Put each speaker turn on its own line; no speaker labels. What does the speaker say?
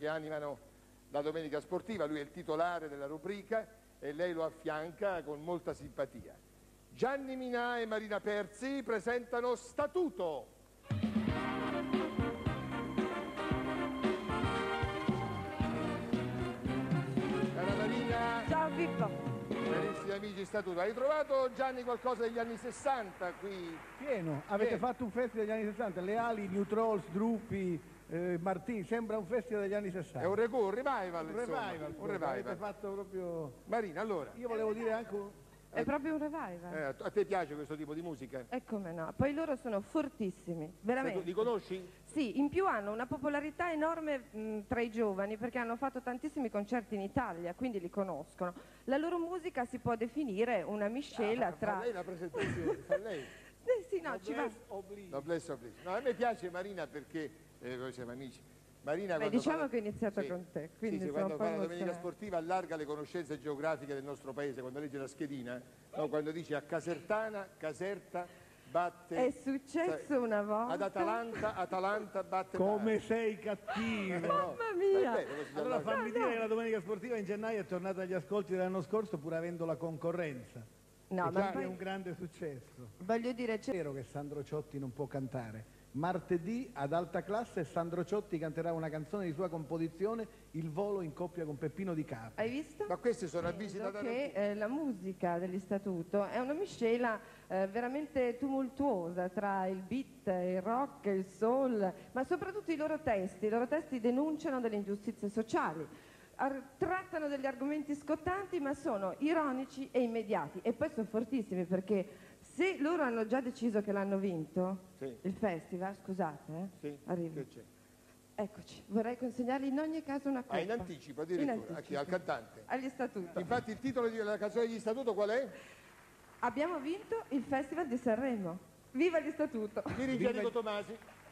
che animano la domenica sportiva. Lui è il titolare della rubrica e lei lo affianca con molta simpatia. Gianni Minà e Marina Perzi presentano Statuto. Cara Marina.
Ciao Pippo.
Carissimi amici, Statuto. Hai trovato, Gianni, qualcosa degli anni 60 qui?
Pieno, avete fatto un festival degli anni 60, Le Ali, New Trolls, Drupi, Martini, sembra un festival degli anni 60.
È un revival,
Un revival,
un revival.
avete fatto proprio...
Marina, allora.
Io volevo dire anche...
È proprio un revival.
A te piace questo tipo di musica?
E come no? Poi loro sono fortissimi, veramente.
Li conosci?
Sì, in più hanno una popolarità enorme tra i giovani perché hanno fatto tantissimi concerti in Italia, quindi li conoscono. La loro musica si può definire una miscela tra...
Fa lei la presentazione, fa lei.
Sì, no, ci va...
Noblesse oblige. No, a me piace Marina perché, noi siamo amici. Marina,
Beh, diciamo che ho iniziato
sì,
con te, quindi
sì,
sono
quando
un po'
fa la domenica
emozionata.
sportiva allarga le conoscenze geografiche del nostro paese, quando legge la schedina, no, quando dice a Casertana, Caserta batte...
È successo una volta...
Ad Atalanta batte...
Come sei cattivo!
Mamma mia!
Allora fammi dire che la domenica sportiva in gennaio è tornata agli ascolti dell'anno scorso pur avendo la concorrenza.
No,
E
ma
che
poi...
è un grande successo.
Voglio dire...
È vero che Sandro Ciotti non può cantare. Martedì ad alta classe Sandro Ciotti canterà una canzone di sua composizione, Il volo in coppia con Peppino Di Capri.
Hai visto?
Ma questi sono avvisi da dare...
Che la musica degli Statuto è una miscela veramente tumultuosa tra il beat, il rock, il soul, ma soprattutto i loro testi. I loro testi denunciano delle ingiustizie sociali, trattano degli argomenti scottanti, ma sono ironici e immediati. E poi sono fortissimi perché se loro hanno già deciso che l'hanno vinto,
Sì.
il festival, scusate,
Sì,
arrivo.
che c'è?
Eccoci, vorrei consegnargli in ogni caso una coppa.
In anticipo addirittura,
In anticipo.
Al cantante.
Agli Statuto.
Infatti il titolo della canzone di Statuto qual è?
Abbiamo vinto il Festival di Sanremo. Viva gli Statuto!
Dirige Enrico Tomasi.